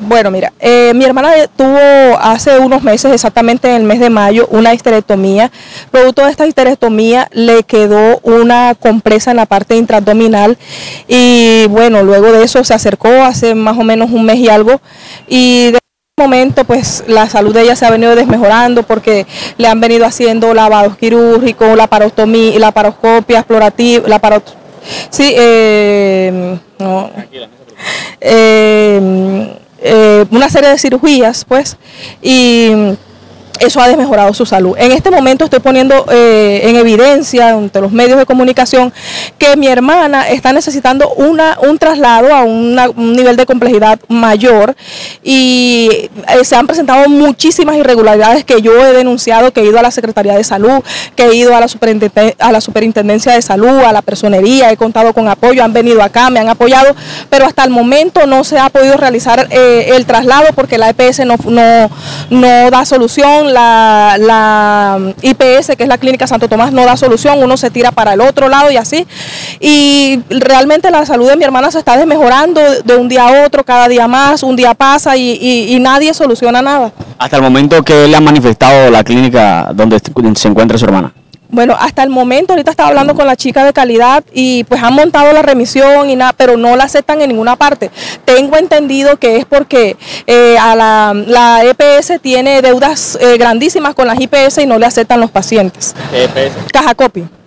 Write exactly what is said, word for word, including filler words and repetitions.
Bueno, mira, eh, mi hermana tuvo hace unos meses, exactamente en el mes de mayo, una histerectomía. Producto de esta histerectomía le quedó una compresa en la parte intraabdominal y bueno, luego de eso se acercó hace más o menos un mes y algo y de momento pues la salud de ella se ha venido desmejorando porque le han venido haciendo lavados quirúrgicos, laparostomía, laparoscopia explorativa, la paro, sí, eh, no, eh, eh, una serie de cirugías pues y eso ha desmejorado su salud. En este momento estoy poniendo eh, en evidencia ante los medios de comunicación que mi hermana está necesitando una, un traslado a una, un nivel de complejidad mayor y eh, se han presentado muchísimas irregularidades que yo he denunciado, que he ido a la Secretaría de Salud, que he ido a la, Superintenden a la Superintendencia de Salud, a la Personería, he contado con apoyo, han venido acá, me han apoyado, pero hasta el momento no se ha podido realizar eh, el traslado porque la E P S no, no, no da solución. La, la I P S, que es la Clínica Santo Tomás, no da solución, uno se tira para el otro lado y así, y realmente la salud de mi hermana se está desmejorando de un día a otro, cada día más, un día pasa y, y, y nadie soluciona nada. Hasta el momento, ¿qué le ha manifestado la clínica donde se encuentra su hermana? Bueno, hasta el momento, ahorita estaba hablando con la chica de calidad y pues han montado la remisión y nada, pero no la aceptan en ninguna parte. Tengo entendido que es porque eh, a la, la E P S tiene deudas eh, grandísimas con las I P S y no le aceptan los pacientes. ¿Qué E P S? Caja Copy.